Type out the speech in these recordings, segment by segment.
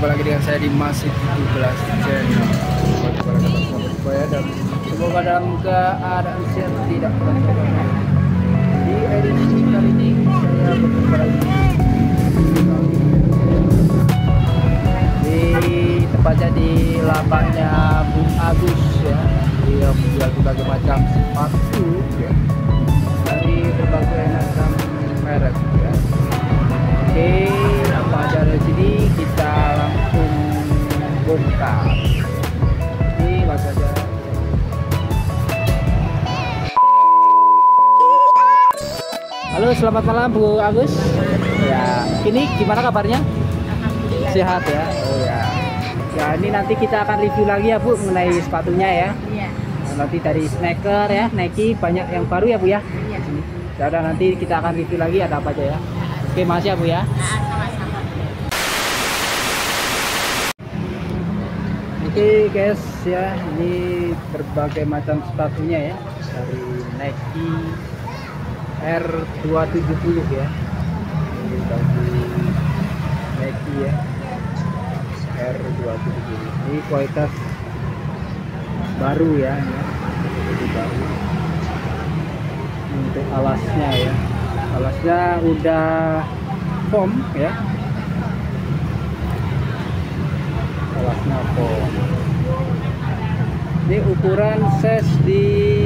lagi dengan saya di Masih 17 Channel. Dan semoga dalam keadaan sehat tidak pernah. Di edisi kali ini saya berjumpa lagi di tepatnya di lapaknya Bung Agus ya. Dia menjual berbagai macam sepatu ya, dari berbagai macam merek ya. Oke, apa aja ada di sini kita langsung bongkar. Ini langsung aja. Halo, selamat malam Bu Agus. Ya, ini gimana kabarnya? Sehat ya. Oh ya. Ya, ini nanti kita akan review lagi ya Bu mengenai sepatunya ya. Iya. Nanti dari sneaker ya, Nike banyak yang baru ya Bu ya. Iya. Ya udah, nanti kita akan review lagi ada apa aja ya. Oke, makasih ya Bu ya. Sama-sama. Oke guys ya, ini berbagai macam sepatunya ya, dari Nike R270 ya. Ini bagi Nike ya, R270. Ini kualitas baru ya, ini baru. Untuk alasnya ya, alasnya udah foam ya, alasnya foam. Ini ukuran size di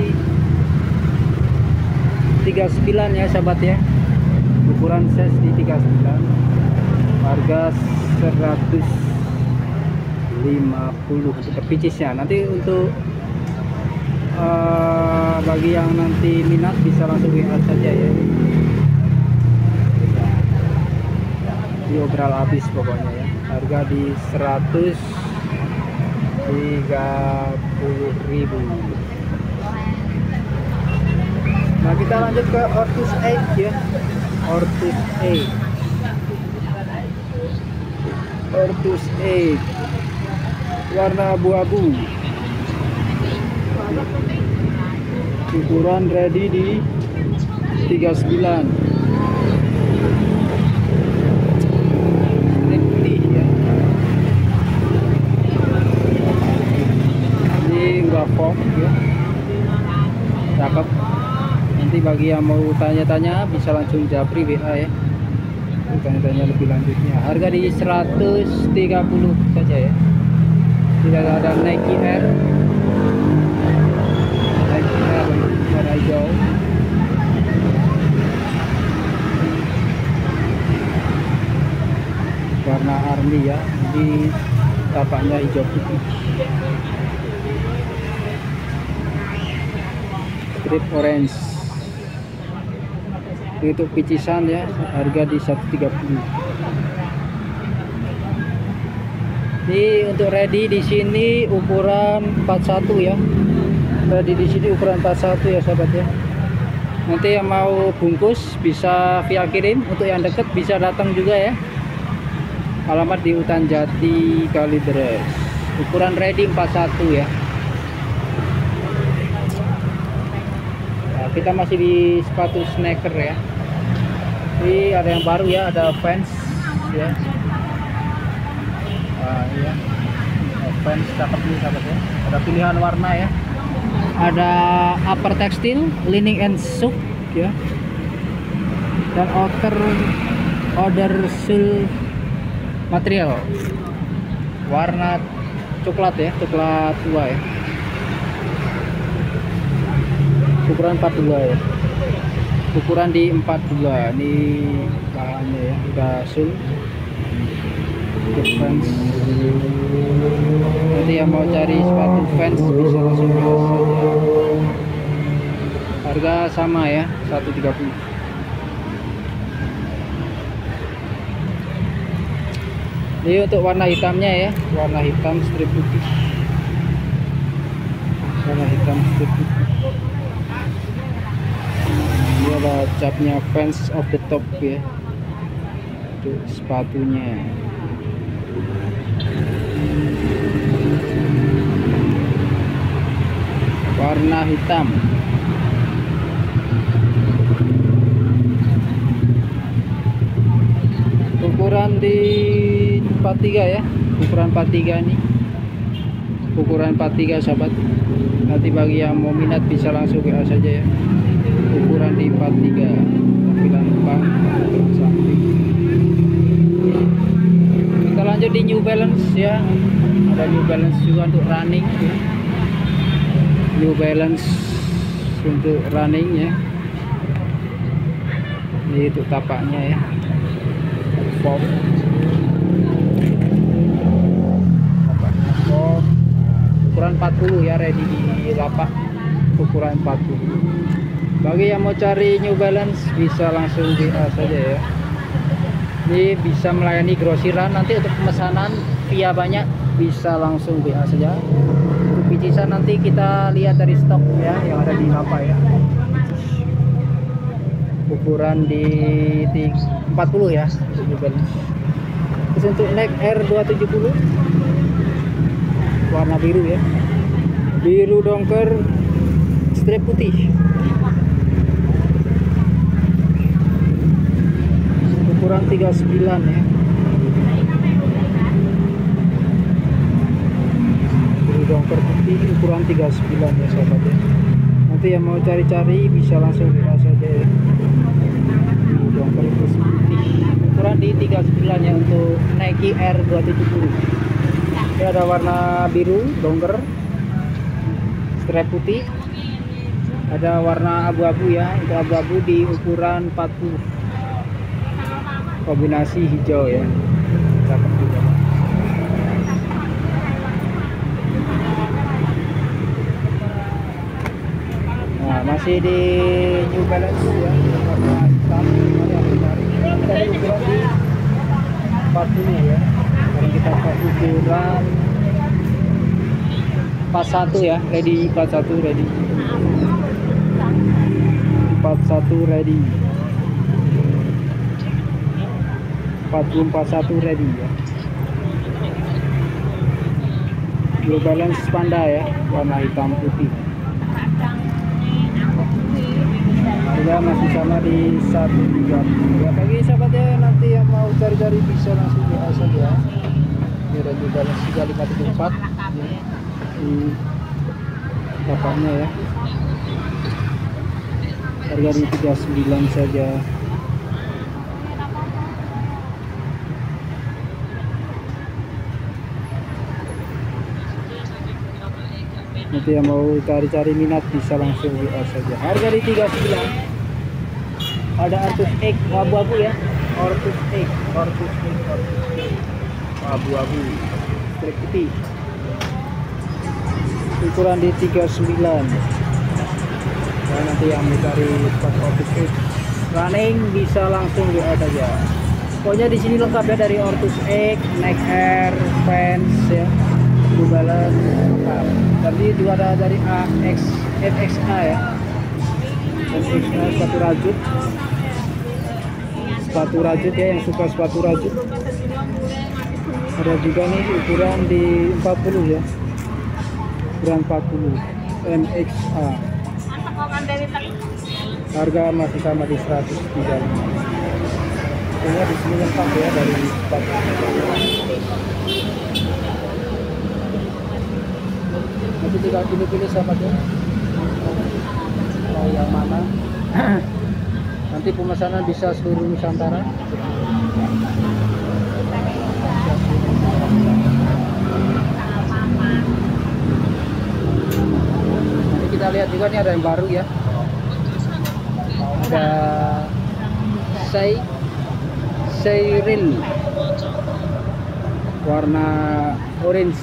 39 ya sahabat ya, ukuran size di 39, harga 150 untuk picisnya. Nanti untuk bagi yang nanti minat bisa langsung WA saja ya. Diobral habis pokoknya ya. Harga di 130.000. Nah, kita lanjut ke Ortus 8 ya. Ortus 8. Ortus 8. Warna abu-abu. Ukuran ready di 39. Ini putih ya. Ini enggak foam ya. Cakep. Nanti bagi yang mau tanya-tanya bisa langsung japri WA ya. Tanya-tanya lebih lanjutnya. Harga di 130 saja ya. Tidak ada Nike Air. Nike Air warna hijau. Warna army ya. Di tapaknya hijau putih. Strip orange. Itu picisan ya, harga di 130. Ini untuk ready di sini ukuran 41 ya. Ready di sini ukuran 41 ya sahabat ya. Nanti yang mau bungkus bisa via kirim, untuk yang deket bisa datang juga ya. Alamat di Hutan Jati Kalideres. Ukuran ready 41 ya. Nah, kita masih di sepatu sneaker ya. Ini ada yang baru ya, ada Vans ya. Iya. Vans cakep nih sahabat ya. Ada pilihan warna ya. Ada upper tekstil, lining and silk ya. Dan outer silk material. Warna coklat ya, coklat tua ya. Ukuran 42 ya. Ukuran di 42. Ini bahannya ya, udah sul. Fans. Nanti yang mau cari sepatu Vans bisa langsung saja. Harga sama ya, 130. Ini untuk warna hitamnya ya, warna hitam strip putih. Warna hitam strip putih. Ini ada capnya Fans of the Top ya, untuk sepatunya. Warna hitam. Ukuran di 43 ya, ukuran 43 ini, ukuran 43 sahabat. Nanti bagi yang mau minat bisa langsung WA saja ya, ukuran di 43, tampilan depan samping. Kita lanjut di New Balance ya, ada New Balance juga untuk running ya. New Balance untuk running ya, ini untuk tapaknya ya, form tapaknya form, ukuran 40 ya, ready di lapak ukuran 40. Bagi yang mau cari New Balance bisa langsung WA saja ya. Ini bisa melayani grosiran, nanti untuk pemesanan via banyak bisa langsung WA saja. Untuk bicisan nanti kita lihat dari stok ya yang ada di lapak ya. Ukuran di 40 ya New Balance. Terus untuk Nike R270 warna biru ya, biru dongker strip putih, ukuran 39 ya, biru dongker putih ukuran 39 ya sahabat ya. Nanti yang mau cari-cari bisa langsung WA saja ya, biru dongker putih ukuran di 39 ya untuk Nike R270. Ini ada warna biru dongker strap putih, ada warna abu-abu ya, untuk abu-abu di ukuran 40, kombinasi hijau ya, cakep juga. Nah, masih di New Balance ya, warna hitam. Mari aku cari, ada ukuran di 40 ya. Sekarang kita ke ukuran 41 ya, ready 41 ready. 41 ready. 4041 ready ya. New Balance Panda ya, warna hitam putih. Harga masih sama di 130 ya. Bagi sahabat ya, nanti yang mau cari-cari bisa langsung WA saja. Ini ada New Balance 3574 ya, di tapaknya ya. Harga di 39 saja. Nanti yang mau cari-cari minat bisa langsung WA saja. Harga di 39. Ada Ortus X abu-abu ya, Ortus X abu-abu strip putih, ukuran di 39. Nah, nanti yang mau cari sepatu Ortus X running bisa langsung WA saja. Pokoknya di sini lengkap ya, dari Ortus X, Nike Air, Vans ya, New Balance lengkap. Tadi juga ada dari FXA ya, FXA sepatu rajut ya, yang suka sepatu rajut. Ada juga nih ukuran di 40 ya, ukuran 40 MXA. Harga masih sama di 135. Pokoknya di sini lengkap ya, dari sepatu. Nanti tinggal pilih-pilih sahabatnya mau yang mana. Nanti pemesanan bisa seluruh Nusantara. Nanti kita lihat juga nih, ada yang baru ya, ada Seiril warna orange,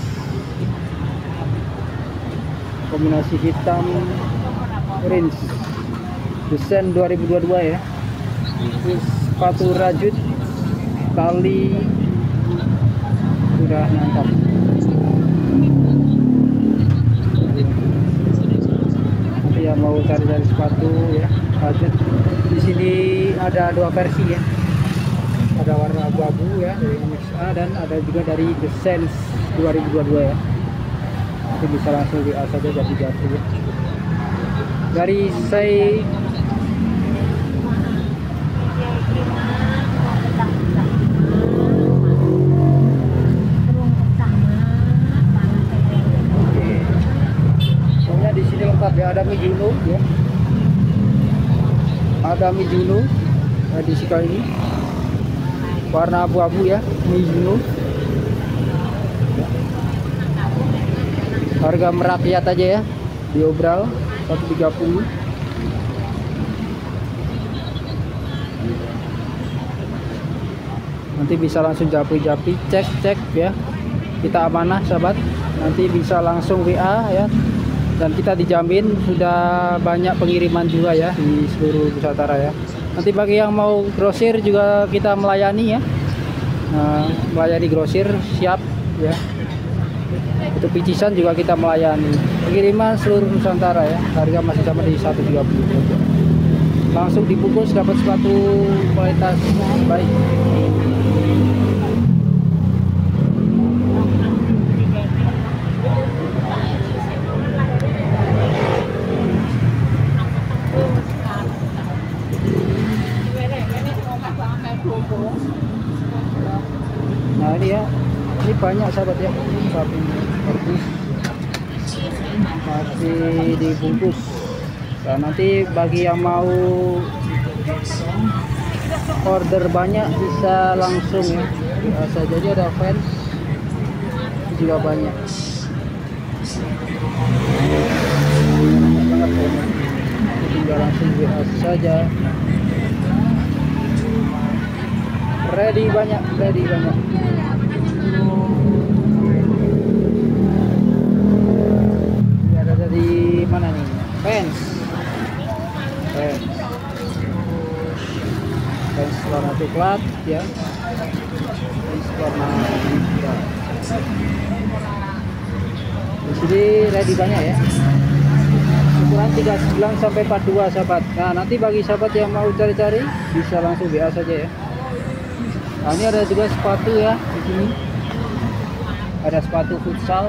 kombinasi hitam orange, desain 2022 ya. Ini sepatu rajut, tali sudah mantap. Nanti yang mau cari-cari sepatu ya rajut, di sini ada dua versi ya, ada warna abu-abu ya dari MXA, dan ada juga dari The Sense 2022 ya. Nanti bisa langsung WA saja jadi jatuh ya. Dari ada Mizuno ya. Ada Mizuno edisi kali ini warna abu-abu ya, Mizuno. Harga merakyat aja ya, diobral 130. Nanti bisa langsung japri-japri, cek ya, kita amanah sahabat. Nanti bisa langsung WA ya, dan kita dijamin sudah banyak pengiriman juga ya di seluruh Nusantara ya. Nanti bagi yang mau grosir juga kita melayani ya, melayani grosir siap ya. Untuk picisan juga kita melayani, pengiriman seluruh Nusantara ya. Harga masih sama di 130. Langsung dibungkus dapat sepatu kualitas baik. Nah ini ya, ini banyak sahabat ya, sapi kardus masih dibungkus. Nah nanti bagi yang mau order banyak bisa langsung ya, biasa jadi ada fans juga banyak. Tinggal langsung WA saja. Ready banyak. Ini ada dari mana nih? Fans warna coklat ya. Fans warna hijau. Di sini ready banyak ya. Ukuran 39 sampai 42 sahabat. Nah, nanti bagi sahabat yang mau cari-cari bisa langsung WA saja ya. Nah, ini ada juga sepatu ya di sini. Ada sepatu futsal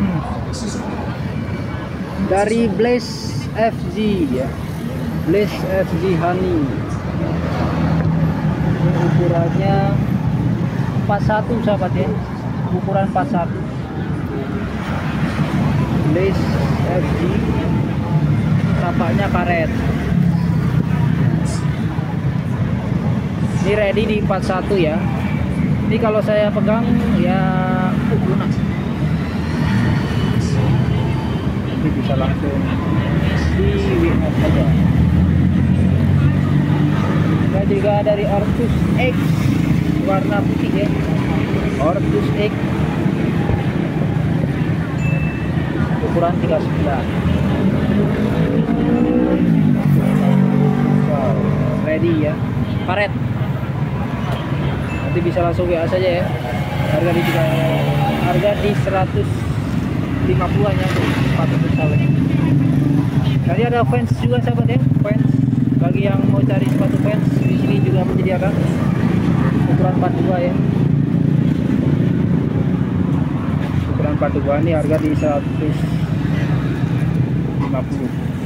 dari Blaze FG ya. Blaze FG Honey. Ini ukurannya 41 sahabat ya. Ukuran 41. Blaze FG. Tampaknya karet. Ini ready di 41 ya. Ini kalau saya pegang ya lunak. Ini bisa langsung di WA saja. Dan juga dari Ortus X warna putih ya. Ortus X ukuran 39. Wow, ready ya. Karet. Nanti bisa langsung WA saja ya. Harga di 150-an ya untuk sepatu futsal. Tadi ada fans juga sahabat ya, fans. Bagi yang mau cari sepatu fans di sini juga menyediakan ukuran 42 ya. Ukuran 42 ini harga di 150.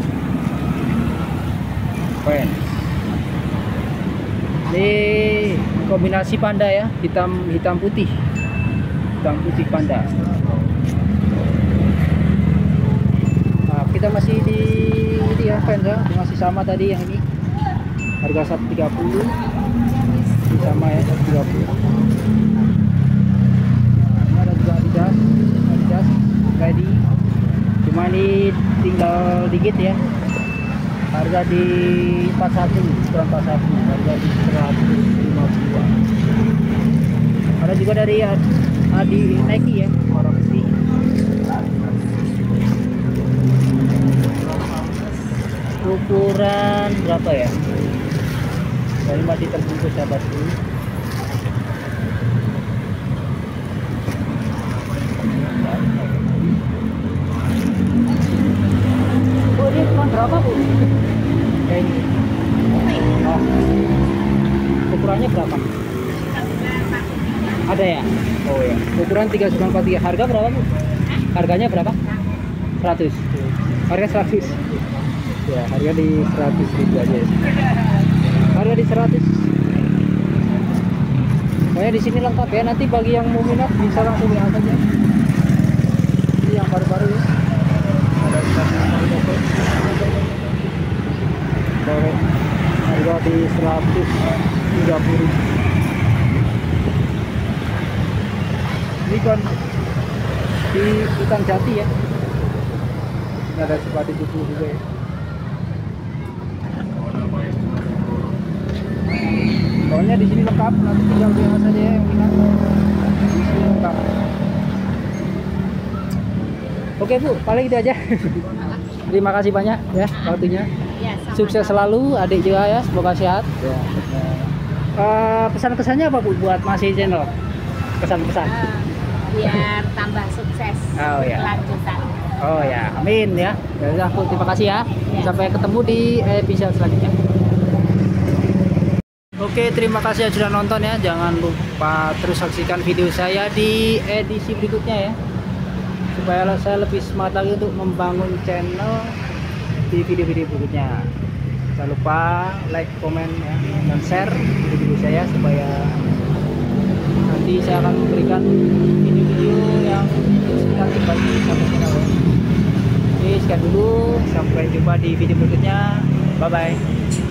Fans. Ini kombinasi panda ya, hitam putih panda. Nah, kita masih di ini ya fans ya, masih sama tadi yang ini harga 130. Ini sama ya 130. Ini ada juga Adidas ready, cuma ini tinggal dikit ya. Harga di 41, ukuran 41, harga di 150. Ada juga dari Adi Nike ya, warna putih. Ukuran berapa ya? Ini masih terbungkus sahabatku. Oh, ini ukuran berapa Bu? Kayak ini. Oh. Ukurannya berapa? Ada ya? Oh ya. Ukuran 3943. Harga berapa Bu? Harganya berapa? 100. Harga 100. Ya, harga di 100.000 aja. Harga di 100. Pokoknya di sini lengkap ya. Nanti bagi yang mau minat bisa langsung WA saja. Ini yang baru-baru ya. Ada Korek harga di 130.000. Ini kan di ikan jati ya. Ini ada sepatu cucu juga ya. Soalnya di sini lengkap, nanti tinggal biasa saja yang minat. Di sini lengkap. Oke Bu, paling itu aja. Terima kasih banyak ya waktunya. Ya, Sukses selalu, adik juga ya, semoga sehat. Ya. Pesan-pesannya apa Bu buat Masih Channel? Pesan-pesan. Biar tambah sukses. Oh ya. Lanjutan. Oh ya, amin ya. Jadi aku terima kasih ya. Sampai ketemu di episode selanjutnya. Oke, terima kasih yang sudah nonton ya. Jangan lupa terus saksikan video saya di edisi berikutnya ya. Supaya saya lebih semangat lagi untuk membangun channel di video-video berikutnya. Jangan lupa like, komen ya, dan share video-video saya supaya nanti saya akan memberikan video-video yang inspiratif bagi sahabat channel ya. Oke, sekian dulu. Sampai jumpa di video berikutnya. Bye bye.